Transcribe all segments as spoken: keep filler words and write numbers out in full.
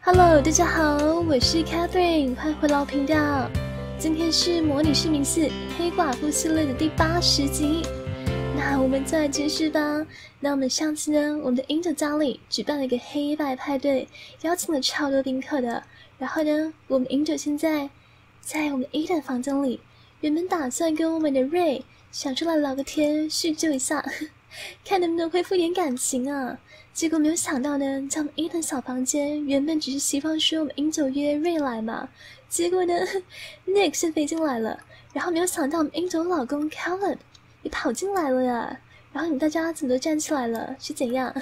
Hello， 大家好，我是 Catherine， 欢迎回到频道。今天是模拟市民四黑寡妇系列的第八十集，那我们再来继续吧。那我们上次呢，我们的 Angel 家里举办了一个黑白派对，邀请了超多宾客的。然后呢，我们 Angel 现在在我们 Eden 房间里，原本打算跟我们的 Ray 想出来聊个天，叙旧一下，看能不能恢复点感情啊。结果没有想到呢，在我们 Eden 小房间，原本只是希望说我们 Angel 约 Ray 来嘛，结果呢 Nick 先飞进来了，然后没有想到我们 Angel 老公 Caleb 也跑进来了呀。然后你们大家怎么都站起来了，是怎样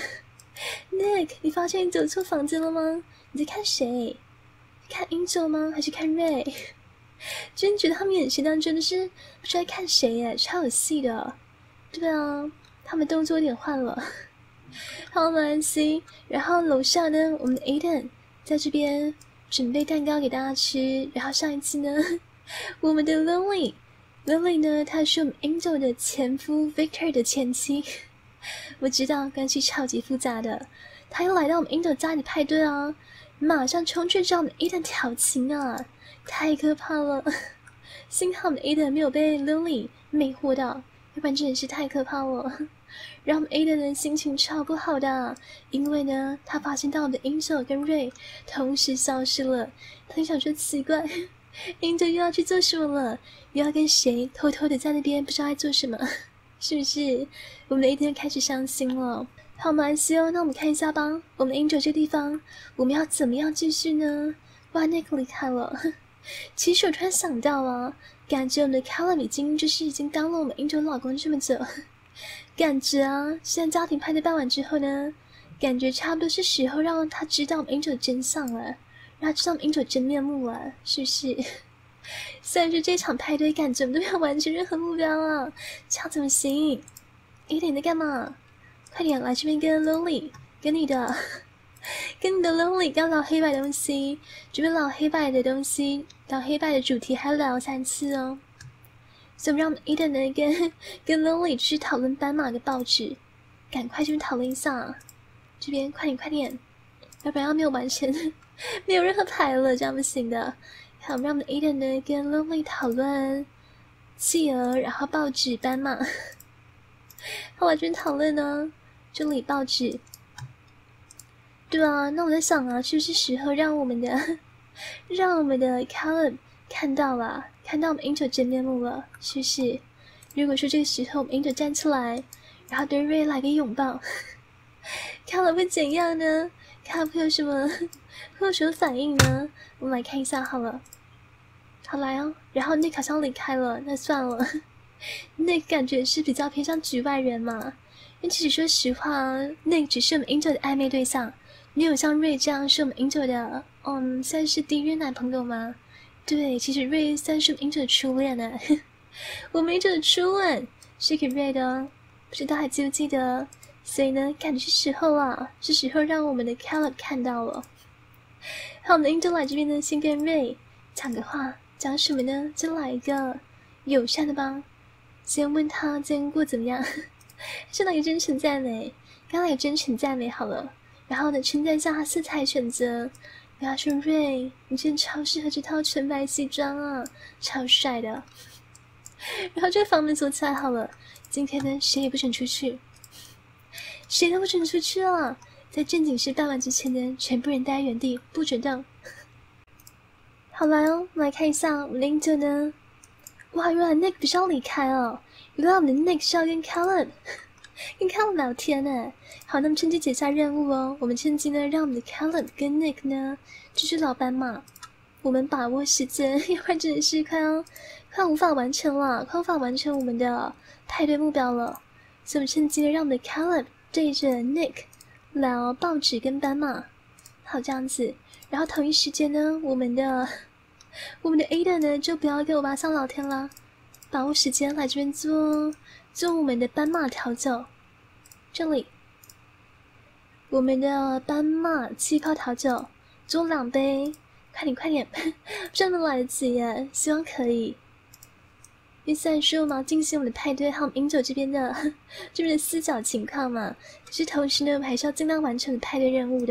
？Nick， 你发现你走错房间了吗？你在看谁？看 Angel 吗？还是看 Ray？ 真觉得他们眼神当中的是不知道在看谁耶，超有戏的。对啊，他们动作有点换了。好，没关系。然后楼上呢，我们的 Eden 在这边准备蛋糕给大家吃。然后上一期呢，我们的 Lily Lily 呢，她是我们 Angel 的前夫 Victor 的前妻。我知道关系超级复杂的，她又来到我们 Angel 家里派对啊，马上冲去找我们 Eden 调情啊，太可怕了。幸好我们 Eden 没有被 Lily 魅惑到，要不然真的是太可怕了。让我们 Eden 的心情超不好的，因为呢，他发现到我们的 Angel 跟 Ray 同时消失了。他想说奇怪 ，Angel 又要去做什么了？又要跟谁偷偷的在那边不知道在做什么？是不是？我们的 Eden 开始伤心了。好，马来西亚，那我们看一下吧。我们 Angel 这地方，我们要怎么样继续呢？哇 ，Nick 离开了。其实我突然想到啊，感觉我们的 Caleb 已经就是已经当了我们 Angel 老公这么久。感觉啊，现在家庭派对办完之后呢，感觉差不多是时候让他知道我们 Angel 的真相了，让他知道我们 Angel 真面目了，是不是？虽然说这场派对感觉我们都没有完成任何目标啊，这样怎么行？Eden 你在干嘛？快点来这边跟 Lily， 跟你的，跟你的 Lily 要聊黑白的东西，这边聊黑白的东西，聊黑白的主题还聊三次哦。所以让我们 Eden 呢跟跟 Lily 去讨论斑马的报纸，赶快去讨论一下，这边快点快点，要不然要没有完成，没有任何牌了，这样不行的。好，让我们 Eden 呢跟 Lily 讨论企鹅，然后报纸斑马。好，我这边讨论呢，这里报纸。对啊，那我在想啊，是不是时候让我们的让我们的 Caleb 看到了，看到我们 Angel 真面目了，是不是？如果说这个时候我们 Angel 站出来，然后对 Ray 来个拥抱，看了会怎样呢？看会有什么会有什么反应呢？我们来看一下好了。好来哦，然后 Nick 好像离开了，那算了。Nick 感觉是比较偏向局外人嘛，因为其实说实话 ，Nick 只是我们 Angel 的暧昧对象，没有像 Ray 这样是我们 Angel 的，嗯，算是第一任男朋友吗？对，其实 Ray 算是我们 Angel 的初恋呢。我们 Angel 的初吻是给 Ray 的，不知道还记不记得？所以呢，感觉是时候啊，是时候让我们的 Caleb 看到了。好，我们的 Angel 来这边呢，先跟 Ray 讲个话，讲什么呢？就来一个友善的吧。先问他今天过怎么样，是那个真诚赞美，刚来真诚赞美好了，然后呢，称赞一下他色彩选择。跟他说 Ray， 你真的超适合这套纯白西装啊，超帅的。然后这个房门锁起来好了，今天呢谁也不准出去，谁都不准出去啊！在正经事办完之前呢，全部人待在原地，不准动。好来哦，我们来看一下我们的 Angel 呢。哇，原来 Nick 不是要离开哦，原来我们的 Nick 是要跟 Caleb 跟 Caleb 聊天呢。好，那么趁机解下任务哦。我们趁机呢，让我们的 Caleb 跟 Nick 呢，就是老斑马。我们把握时间，要不然真的是快要快无法完成了，快无法完成我们的派对目标了。所以我们趁机呢，让我们的 Caleb 对着 Nick 聊报纸跟斑马。好，这样子。然后同一时间呢，我们的我们的 Ada 呢，就不要跟我妈上聊天啦，把握时间来这边做做我们的斑马调酒。这里。我们的斑马气泡调酒做两杯，快点快点，真的来得及耶，希望可以。因为虽然说我们要进行我们的派对和我们 Angel 这边的这边的四角情况嘛，可是同时呢，我们还是要尽量完成派对任务的，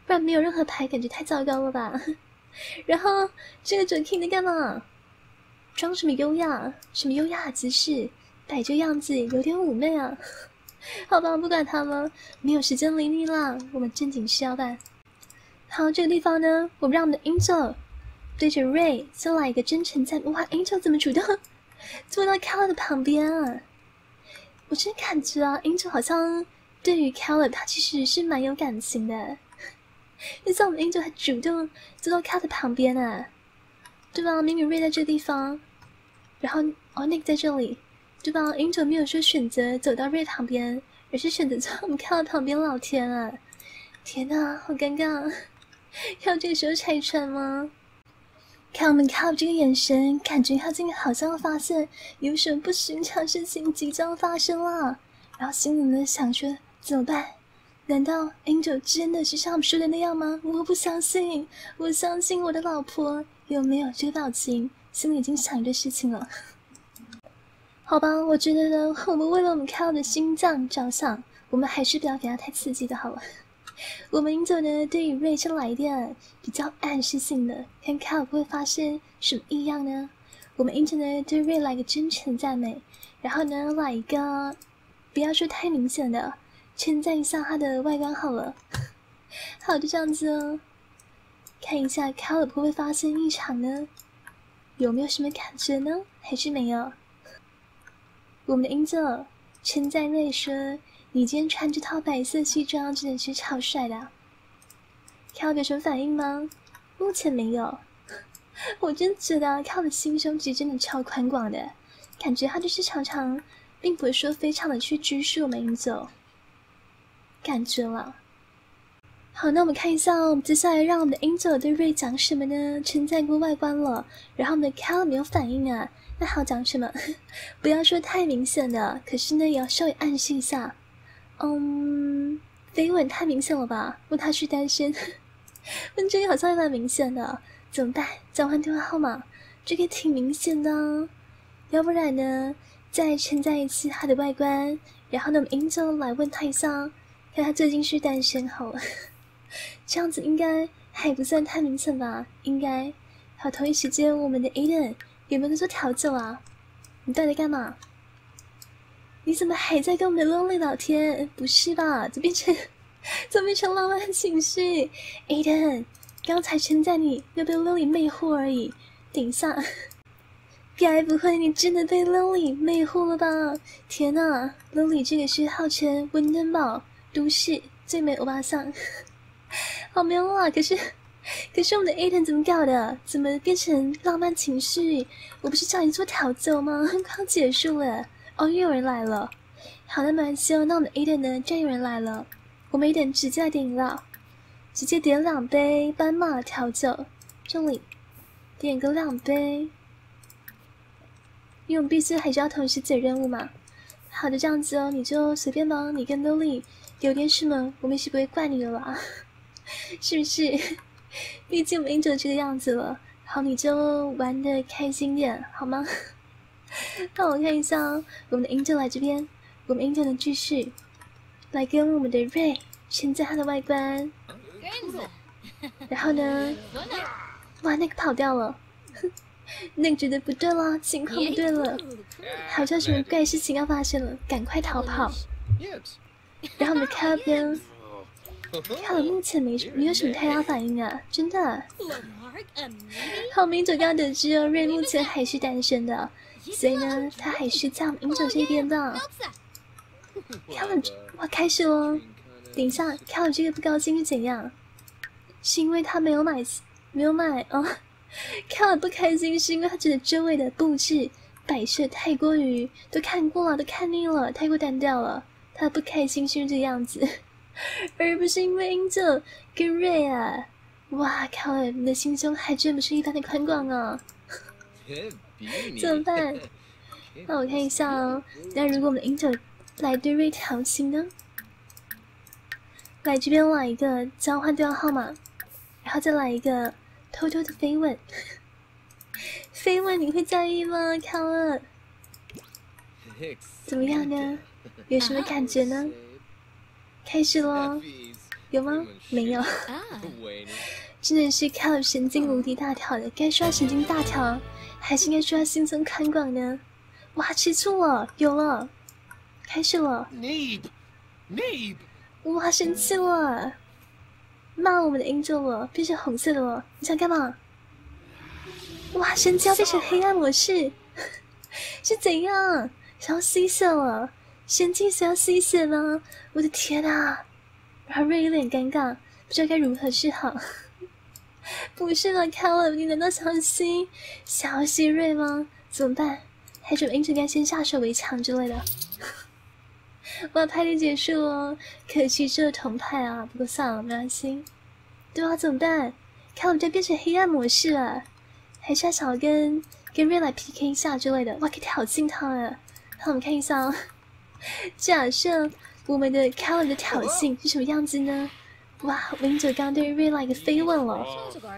不然没有任何牌，感觉太糟糕了吧？然后这个准 King 在干嘛？装什么优雅？什么优雅的姿势？摆这样子有点妩媚啊。好吧，不管他了，没有时间理你啦，我们正经事要办。好，这个地方呢，我们让我们的 Angel 对着 Ray 先来一个真诚赞。哇 ，Angel 怎么主动坐到 Caleb 的旁边啊？我真感觉啊 ，Angel 好像对于 Caleb 他其实是蛮有感情的。你像我们 Angel 还主动坐到 Caleb 旁边啊，对吧？明明 Ray 在这个地方，然后哦 Nick 在这里，对吧 ？Angel 没有说选择走到 Ray 旁边，而是选择在我们 Caleb 旁边。老天啊，天哪，好尴尬！要这个时候拆穿吗？看我们 Caleb 这个眼神，感觉他今天好像发现有什么不寻常事情即将发生了，然后心里呢想说怎么办？难道 Angel 真的是像我们说的那样吗？我不相信，我相信我的老婆。有没有这个表情？心里已经想一堆事情了。好吧，我觉得呢，我们为了我们 Caleb 的心脏着想，我们还是不要给他太刺激的好了。我们 Angel 呢，对于 Ray 是来一点比较暗示性的，看 Caleb 会发现什么异样呢？我们 Angel 呢，对 Ray 来个真诚赞美，然后呢，来一个不要说太明显的，称赞一下他的外观好了。好，就这样子哦。看一下 Caleb 会不会发现异常呢？有没有什么感觉呢？还是没有？我们的 Angel 称赞 Ray 说：“你今天穿这套白色西装真的是超帅的。”Caleb 有什么反应吗？目前没有。我真觉得 Caleb 的心胸其实真的超宽广的，感觉他就是常常，并不是说非常的去拘束我们 Angel， 感觉了。好，那我们看一下，我们接下来让我们的 Angel 对 Ray 讲什么呢？称赞过外观了，然后我们的 Caleb 没有反应啊，那还要讲什么？不要说太明显的，可是呢也要稍微暗示一下。嗯，飞吻太明显了吧？问他是单身，问这个好像也蛮明显的，怎么办？交换电话号码，这个挺明显的啊。要不然呢，再称赞一次他的外观，然后呢，我们 Angel 来问他一下，看他最近是单身好了。这样子应该还不算太明显吧？应该。好，同一时间，我们的 Aiden 有没有在做调酒啊？你到底在干嘛？你怎么还在跟我们的 Lily 聊天？不是吧？怎么变成怎么变成浪漫情绪 ？Aiden 刚才称赞你又被 Lily 魅惑而已。等一下，该不会你真的被 Lily 魅惑了吧？天哪 ，Lily 这个是号称温登堡都市最美欧巴桑。好没有啊！可是，可是我们的 Aiden 怎么搞的？怎么变成浪漫情绪？我不是叫你做调酒吗？刚结束了。哦，又有人来了。好的，蛮希望那我们的 Aiden 呢，这有人来了，我们 Aiden 直接来点饮料，直接点两杯斑马调酒，这里点个两杯，因为我们必须还是要同时解任务嘛。好的，这样子哦，你就随便吧。你跟 Lily 有点什么，我们是不会怪你的啦。是不是？毕竟我们 Angel 这个样子了，好，你就玩得开心点，好吗？让我看一下，我们的 Angel 来这边，我们 Angel 呢继续来跟我们的 Ray 称赞他的外观。然后呢，哇，那个跑掉了，那个觉得不对了，情况不对了，好像什么怪事情要发生了，赶快逃跑。然后我们的 Caleb 呢？看了目前没没有什么太大反应啊，真的。好，明哲刚刚得知哦，瑞目前还是单身的，所以呢，他还是在我们明哲这边的。看了，哇，开始喽！等一下，看了这个不高兴是怎样？是因为他没有买，没有买哦。看了不开心是因为他觉得周围的布置摆设太过于都看过了，都看腻了，太过单调了。他不开心是因为这个样子。而不是因为 Angel 跟 Ray 啊，哇靠！你的心胸还真不是一般的宽广啊！怎么办？那我看一下哦。那如果我们的 Angel 来对 Ray 调情呢？来这边来一个交换电话号码，然后再来一个偷偷的飞吻。飞吻你会在意吗，卡尔？怎么样呢？有什么感觉呢？开始咯！ 有吗？没有。真的是靠神经无敌大条的，该刷神经大条，还是应该刷心胸宽广呢？哇，吃醋了，有了，开始了。哇，生气了，骂我们的 Angel 了，变成红色的了，你想干嘛？哇，生气要变成黑暗模式，是怎样？想要吸血了？生气是要吸血吗？我的天啊！然后瑞有点尴尬，不知道该如何是好。不是了 ，Caleb， 你难道想要吸想要吸瑞吗？怎么办？还是 Angel 该先下手为强之类的？哇，派对结束了，可惜是同派啊，不过算了，没关系。对啊，怎么办？Caleb 就变成黑暗模式了，还是要想要跟跟瑞来 P K 一下之类的？哇，可以挑衅他了。那我们看一下哦，假设我们的 Caleb 的挑衅是什么样子呢？哇 ，Angel 刚刚对瑞来一个飞吻了。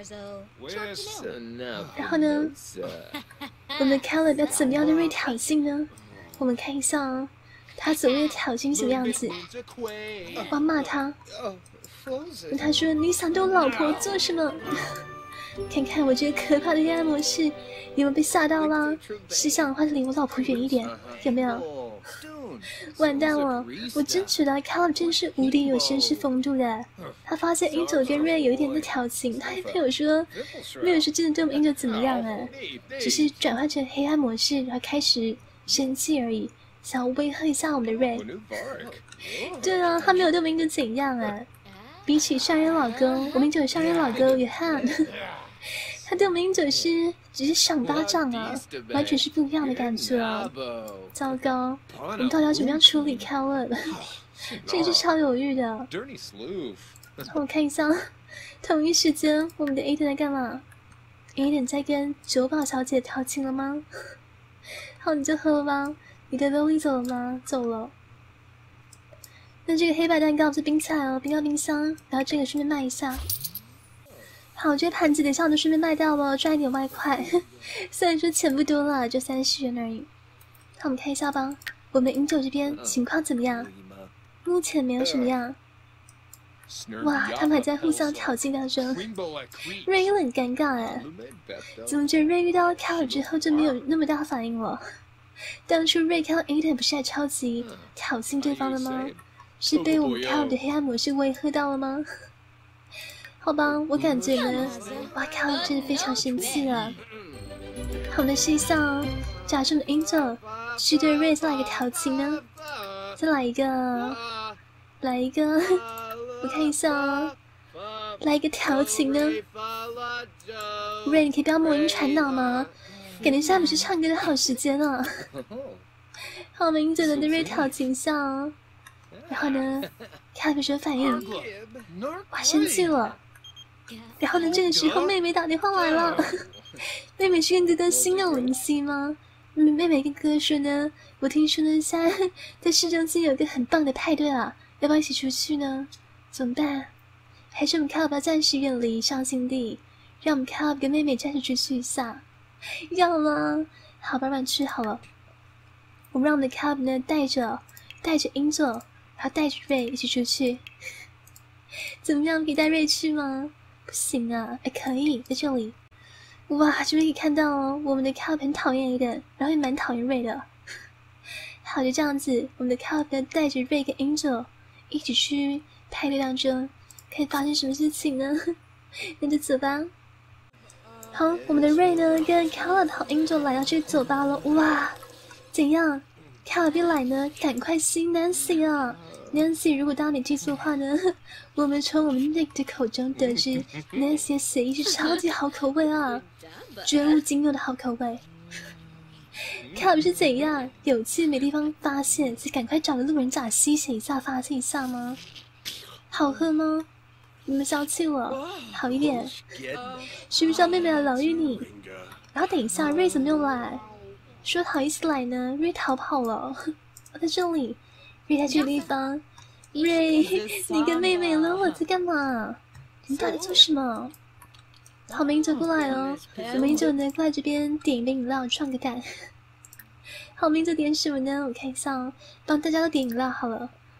然后呢，我们的 Caleb 要怎么样对瑞挑衅呢？我们看一下哦。他所谓的挑衅什么样子？我要骂他，跟他说：“你想对我老婆做什么？”看看我这个可怕的黑暗模式，有没有被吓到啦？是想的话就离我老婆远一点，有没有？完蛋了！我真觉得 Caleb 真是无敌有绅士风度的。他发现 Angel 跟 Ray 有一点在挑衅，他也没有说，没有说真的对我们 Angel 怎么样啊，只是转换成黑暗模式，然后开始生气而已。想要威吓一下我们的 Ray， 对啊，他没有对我们 Angel 怎样啊？比起上任老公，我们 Angel 上任老公也汉，他对我们 Angel 是只是赏巴掌啊，完全是不一样的感觉啊！糟糕，我们到底要怎么样处理 Caleb？ 这是超犹豫的。我看一下，同一时间，我们的 Aiden 在干嘛 ？Aiden 在跟酒保小姐调情了吗？好，你就喝了吧。你的 Lily 走了吗？走了。那这个黑白蛋糕是冰菜哦，冰到冰箱，然后这个顺便卖一下。好，这个盘子等一下我就顺便卖掉了，赚一点外快。虽然说钱不多了，就三十元而已。那我们看一下吧，我们的饮酒这边情况怎么样？目前没有什么样。哇，他们还在互相挑衅当中。瑞有点尴尬哎，怎么觉得瑞遇到 Caleb 之后就没有那么大反应了？当初瑞看到 Aiden 不是还超级挑衅对方的吗？是被我们 Caleb 的黑暗模式威吓到了吗？好吧，我感觉呢，哇 Caleb 真的非常生气了。好，我们试一下哦，假设我们 Angel 去对瑞再来一个调情呢，再来一个，来一个，我看一下哦，来一个调情呢。瑞，你可以不要魔音传导吗？感觉现在不是唱歌的好时间啊！好，我们 Angel 的对瑞调情下哦。然后呢，看有什么反应？哇，生气了。然后呢，这个时候妹妹打电话来了。妹妹是跟哥哥心有灵犀吗？妹妹跟哥哥说呢，我听说呢，现在在市中心有个很棒的派对啊，要不要一起出去呢？怎么办？还是我们 Caleb 要暂时远离伤心地，让我们 Caleb 跟妹妹暂时出去一下？要吗？好，慢慢去好了。我们让我们的 Caleb 呢带着带着 Angel， 然后带着 Ray 一起出去。怎么样？可以带 Ray 去吗？不行啊，哎，可以在这里。哇，这边可以看到哦，我们的 Caleb 很讨厌 Aiden， 然后也蛮讨厌 Ray 的。好，就这样子，我们的 Caleb 呢带着 Ray 跟 Angel 一起去派对当中，可以发生什么事情呢？那就走吧。好，我们的 Ray 呢跟 Caleb 和 Angel 来到这个酒吧了。哇，怎样 ？Caleb 别来呢，赶快吸 Nancy 啊 ！Nancy， 如果大家没记错的话呢，我们从我们 Nick 的口中得知 ，Nancy 的血液是超级好口味啊，绝无仅有的好口味。Caleb 是怎样？有气没地方发泄，就赶快找个路人甲吸血一下，发泄一下吗？好喝吗？你们消气了，好一点。需不需要妹妹来疗愈你？然后等一下，瑞怎么又来？说好一起来呢，瑞逃跑了。我在这里，瑞在这个地方。瑞，你跟妹妹了，我在干嘛？你们到底做什么？好，我们Angel过来哦。我们Angel呢过来这边点一杯饮料，壮个胆。好，我们Angel点什么呢？我看一下哦，帮大家都点饮料好了。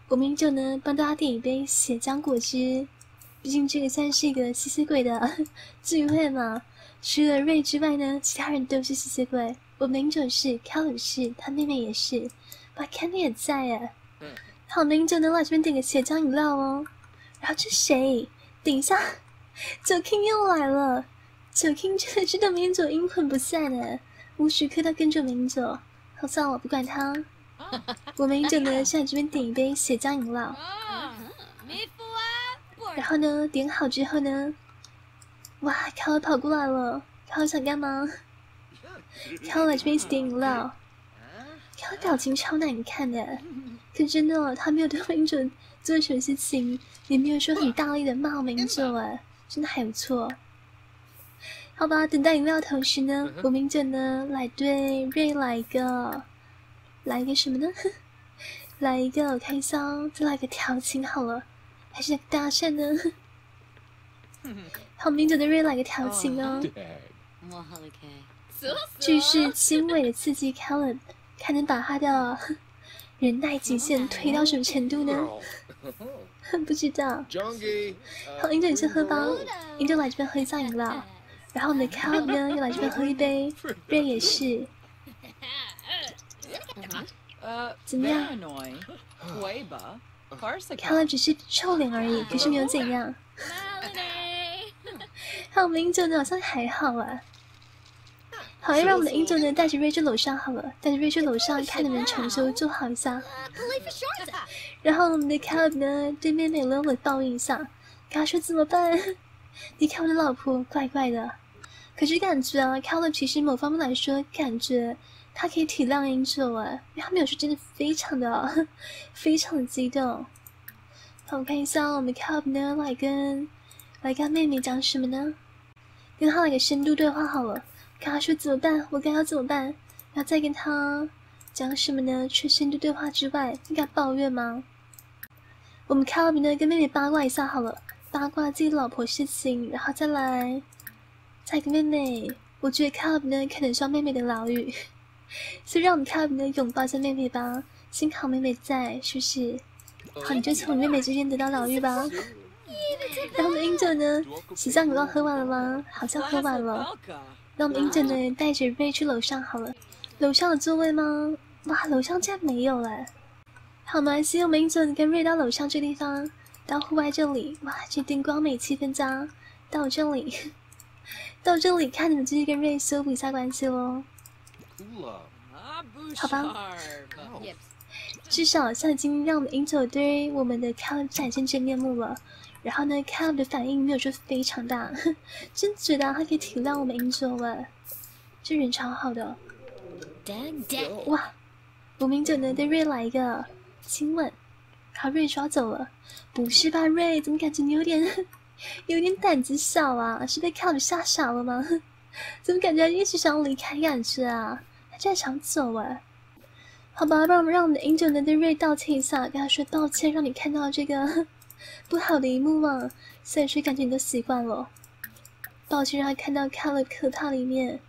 我们就呢帮大家点一杯血浆果汁，毕竟这个算是一个吸血鬼的聚会嘛。除了瑞之外呢，其他人都是吸血鬼。我们英九是，凯鲁是，他妹妹也是，哇 ，Candy 也在耶。好，我们英九呢来这边点个血浆饮料哦。然后这谁？等一下，九 King 又来了。九 King 真的是对我们英九阴魂不散呢，无时刻都跟着我们英九。好，算了，我不管他。我们英九呢现在这边点一杯血浆饮料。然后呢，点好之后呢，哇，凯尔跑过来了。凯尔想干嘛？凯尔来这边一起点饮料。凯尔表情超难看的，可真的、哦，他没有对我们英九做什么事情，也没有说很大力的骂我们英九，哎，真的还不错。好吧，等待饮料的同时呢，我们英九呢来对瑞来一个，来一个什么呢？来一个，我看一下哦，再来个调情好了，还是搭讪呢？好，我们英九对瑞来个调情哦。继续轻微的刺激 Caleb， 看能把他的忍耐极限推到什么程度呢？不知道。好，英九你先喝吧，英九来这边喝一下饮料，然后我们的 Caleb 呢又来这边喝一杯，瑞也是。怎么样 ？Caleb 只是臭脸而已，可是没有怎样。好，我们英九呢好像还好啊。好，要让我们的英九呢带着瑞去楼上好了，带着瑞去楼上看能不能重修做好一下。然后我们的 Caleb 呢对妹妹冷冷抱怨一下，跟他说怎么办？你看我的老婆怪怪的，可是感觉啊 ，Caleb 其实某方面来说，感觉他可以体谅英九哎，因为他没有说真的非常的非常的激动。好，我看一下我们 Caleb 呢来跟来跟妹妹讲什么呢？跟他来个深度对话好了。跟他说怎么办？我该要怎么办？然后再跟他讲什么呢？除深度对话之外，应该抱怨吗？我们 Caleb 呢跟妹妹八卦一下好了，八卦自己老婆事情，然后再来再跟妹妹。我觉得 Caleb 呢可能需要妹妹的疗愈，所以让我们 Caleb 呢拥抱一下妹妹吧。幸好妹妹在，是不是？好，你就从你妹妹这边得到疗愈吧。然后我们英九呢，洗澡饮料喝完了吗？好像喝完了。那我们英九呢带着瑞去楼上好了，楼上有座位吗？哇，楼上竟然没有了。好，没关系，我们英九跟瑞到楼上这地方，到户外这里，哇，这灯光美，气氛佳。到这里，到这里，看你们继续跟瑞修补一下关系咯。好吧，至少现在已经让我们英九对我们的 Caleb 展现真面目了。然后呢 ，Caleb 的反应没有说非常大，真觉得他可以体谅我们英九哎，这人超好的。哇，我们英九呢对瑞来一个亲吻，好，瑞抓走了。不是吧，瑞？怎么感觉你有点有点胆子小啊？是被 Caleb 吓傻了吗？怎么感觉一直想离开感觉啊？他竟然想走哎！好吧，让我们让我们的英九呢对瑞道歉一下，跟他说抱歉，让你看到这个不好的一幕嘛。虽然说感觉你都习惯了，抱歉让他看到 Caleb 可怕的一面。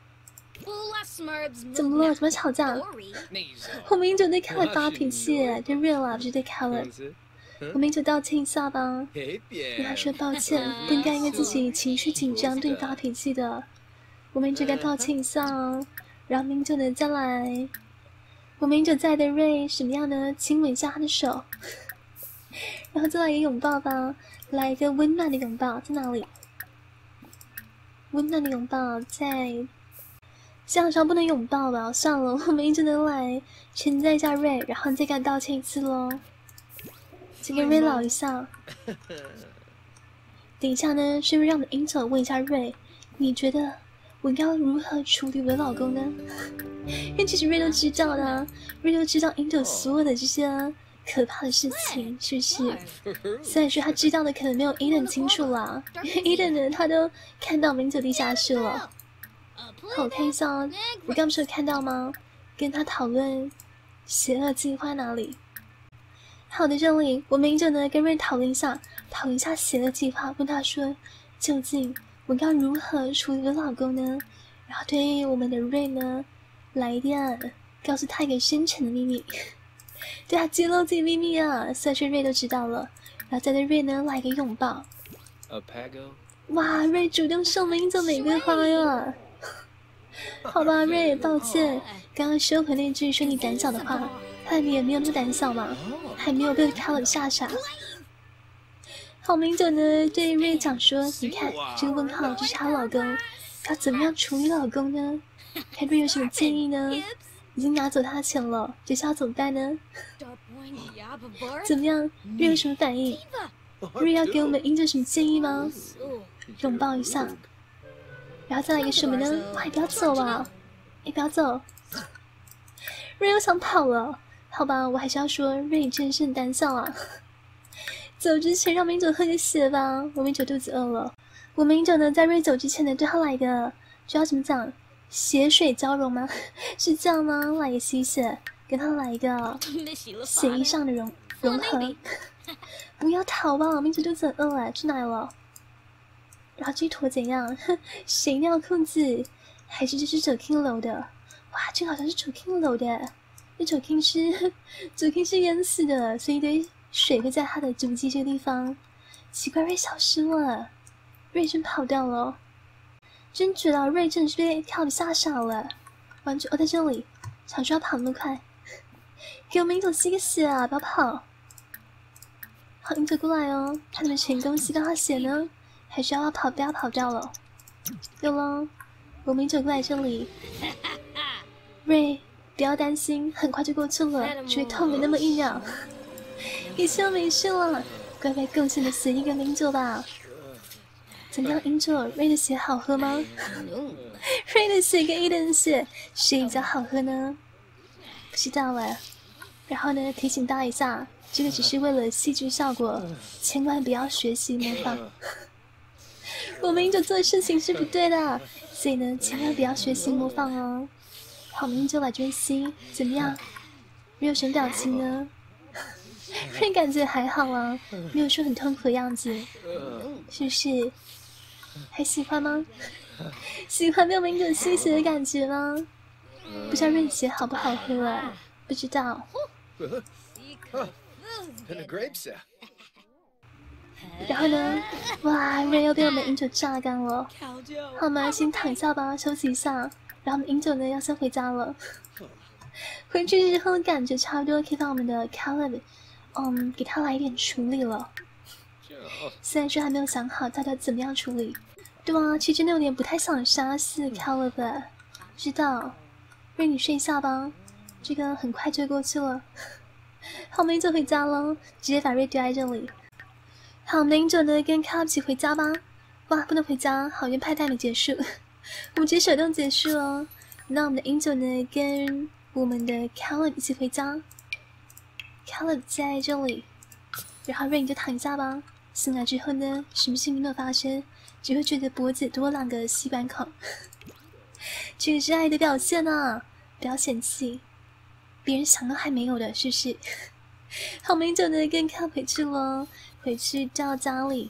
怎么了？怎么吵架？我们英九对 Caleb 发脾气，对瑞啦，不是对 Caleb。我们英九道歉一下吧，跟他说抱歉，不应该因为自己情绪紧张对你发脾气的。我们英九该道歉一下哦，然后我们英九呢再来。我们英九在的瑞什么样呢？亲吻一下他的手，然后再来一个拥抱吧，来一个温暖的拥抱，在哪里？温暖的拥抱在，下场不能拥抱吧？算了，我们英九能来称赞一下瑞，然后再跟他道歉一次咯，再跟瑞唠一下。等一下呢，是不是让我们英九问一下瑞，你觉得我应该如何处理我的老公呢？因为其实瑞都知道的、啊，瑞都知道英九所有的这些可怕的事情，是不是？虽然说他知道的可能没有伊登清楚啦，因为伊登呢他都看到英九地下室了。好，我看一下哦，我刚不是有看到吗？跟他讨论邪恶计划哪里？好的，这里我们英九呢跟瑞讨论一下，讨论一下邪恶计划，问他说究竟我该如何处理我的老公呢？然后对于我们的瑞呢，来电告诉他一个深沉的秘密。 对啊，揭露自己秘密啊！虽然说瑞都知道了，然后再对瑞呢来一个拥抱。哇，瑞主动送了英子玫瑰花呀！好吧，瑞，抱歉，刚刚收回那句说你胆小的话，看你也没有那么胆小嘛，还没有被卡了吓傻。好，明九呢对瑞讲说：“你看这个问号就是她老公，要怎么样处理老公呢？看瑞有什么建议呢？已经拿走他的钱了，接下来怎么办呢？怎么样？瑞有什么反应？瑞要给我们英九什么建议吗？拥抱一下。”然后再来一个什么呢？哇，你不要走啊！你不要走。瑞又想跑了，好吧，我还是要说，瑞真是很胆小啊。走之前让明九喝个血吧，我明九肚子饿了。我明九呢，在瑞走之前呢，对他来个，就要怎么讲，血水交融吗？是这样吗？来个吸血，跟他来一个血液上的融融合。不要逃吧，明九肚子很饿哎，去哪里了？然后这一坨怎样？谁尿裤子？还是这是左 king 楼的？哇，这个好像是左 king 楼的。这左 king 是左 king 是淹死的，所以一堆水会在他的足迹这个地方。奇怪，瑞消失了，瑞真跑掉了。真绝了，瑞真是被卡比吓傻了。完全哦，在这里，想说要跑那么快，给我们英九吸个血啊！不要跑。好，英九过来哦，看你们成功吸到他血呢。还需要跑，不要跑掉了。有了，我们一走过来这里。瑞，不要担心，很快就过去了，只会痛的那么一秒。一切都没事了，乖乖贡献的血一个名酒吧。怎么样，英九？瑞的血好喝吗？瑞的血跟伊登的血谁比较好喝呢？不知道哎。然后呢，提醒大家一下，这个只是为了戏剧效果，千万不要学习模仿。我们英九做的事情是不对的，所以呢，千万不要学习模仿哦。好，我们英九来追星，怎么样？没有什么表情呢？瑞感觉还好啊，没有说很痛苦的样子，是不是？还喜欢吗？喜欢被我们英九吸血的感觉吗？不知道瑞血好不好喝啊？不知道。然后呢？哇，瑞又被我们英九榨干了。好吗？先躺下吧，休息一下。然后我们英九呢要先回家了。回去之后感觉差不多可以把我们的 Caleb， 嗯，给他来一点处理了。虽然说还没有想好到底要怎么样处理。对啊，其实真的有点不太想杀死 Caleb。知道，瑞你睡一下吧，这个很快就过去了。好，我们英九回家了，直接把瑞丢在这里。好，我们的英九呢跟 Caleb 一起回家吧。哇，不能回家，好，因为派对没结束，我们直接手动结束哦。那我们的英九呢跟我们的 Caleb 一起回家。Caleb 在这里，然后瑞你就躺下吧。醒来之后呢，什么事情都没有发生，只会觉得脖子多两个吸管孔。这个是爱的表现啊，不要嫌弃，别人想到还没有的，是不是？好，我们英九呢跟 Caleb 回去了。回去到家里，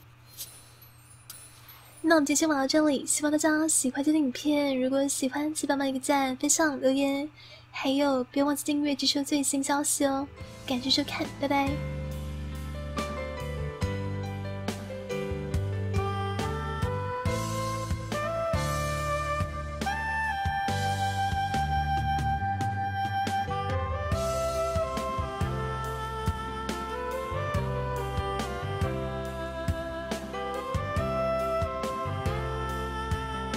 那我们今天先玩到这里，希望大家喜欢这个影片。如果喜欢，请帮忙一个赞、分享、留言，还有别忘记订阅，接收最新消息哦。感谢收看，拜拜。